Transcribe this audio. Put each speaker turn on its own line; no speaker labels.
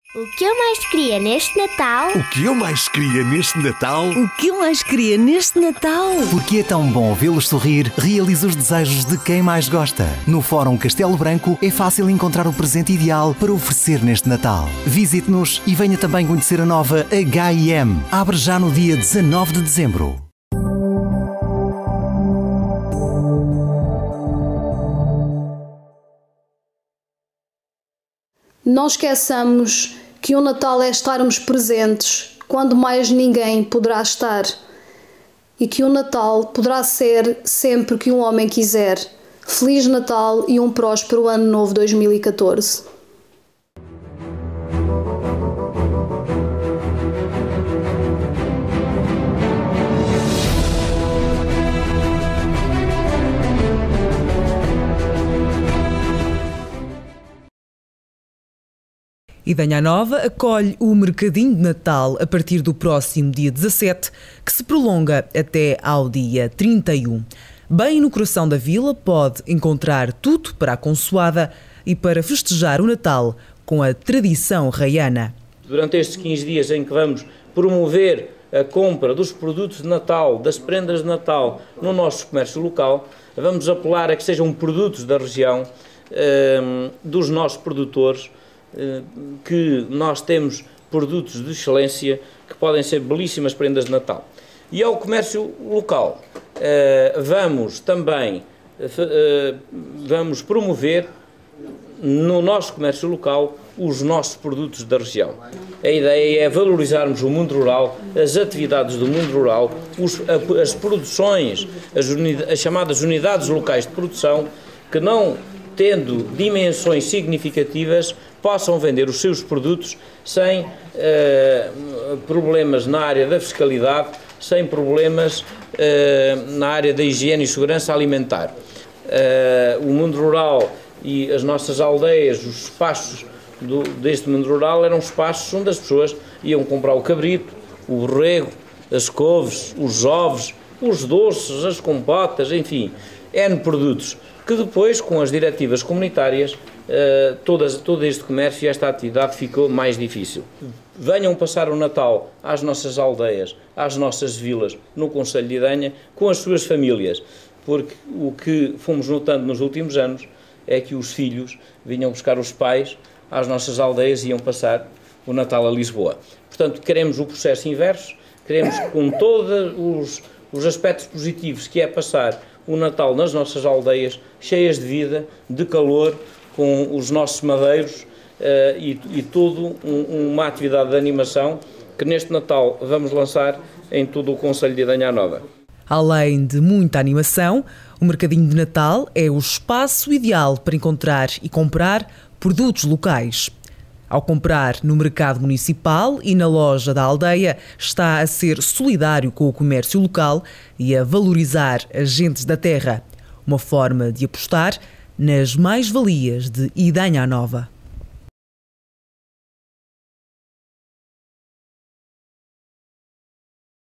O que eu mais queria neste Natal?
O que eu mais queria neste Natal?
O que eu mais queria neste Natal?
Porque é tão bom vê-los sorrir, realiza os desejos de quem mais gosta. No Fórum Castelo Branco é fácil encontrar o presente ideal para oferecer neste Natal. Visite-nos e venha também conhecer a nova H&M. Abre já no dia 19 de dezembro.
Não esqueçamos que o Natal é estarmos presentes quando mais ninguém poderá estar e que o Natal poderá ser sempre que um homem quiser. Feliz Natal e um próspero Ano Novo 2014.
Idanha Nova acolhe o Mercadinho de Natal a partir do próximo dia 17, que se prolonga até ao dia 31. Bem no coração da vila pode encontrar tudo para a consoada e para festejar o Natal com a tradição raiana.
Durante estes 15 dias em que vamos promover a compra dos produtos de Natal, das prendas de Natal no nosso comércio local, vamos apelar a que sejam produtos da região, dos nossos produtores, que nós temos produtos de excelência que podem ser belíssimas prendas de Natal. E ao comércio local vamos também promover no nosso comércio local os nossos produtos da região. A ideia é valorizarmos o mundo rural, as atividades do mundo rural, as produções, as chamadas unidades locais de produção, que não tendo dimensões significativas, possam vender os seus produtos sem problemas na área da fiscalidade, sem problemas na área da higiene e segurança alimentar. O mundo rural e as nossas aldeias, os espaços deste mundo rural eram espaços onde as pessoas iam comprar o cabrito, o borrego, as couves, os ovos, os doces, as compotas, enfim, N produtos, que depois, com as diretivas comunitárias, todo este comércio e esta atividade ficou mais difícil. Venham passar o Natal às nossas aldeias, às nossas vilas, no concelho de Idanha, com as suas famílias, porque o que fomos notando nos últimos anos é que os filhos vinham buscar os pais às nossas aldeias e iam passar o Natal a Lisboa. Portanto, queremos o processo inverso, queremos com todos os aspectos positivos que é passar o Natal nas nossas aldeias, cheias de vida, de calor, com os nossos madeiros e tudo uma atividade de animação que neste Natal vamos lançar em todo o concelho de Idanha Nova.
Além de muita animação, o Mercadinho de Natal é o espaço ideal para encontrar e comprar produtos locais. Ao comprar no mercado municipal e na loja da aldeia, está a ser solidário com o comércio local e a valorizar as gentes da terra. Uma forma de apostar nas mais-valias de Idanha Nova.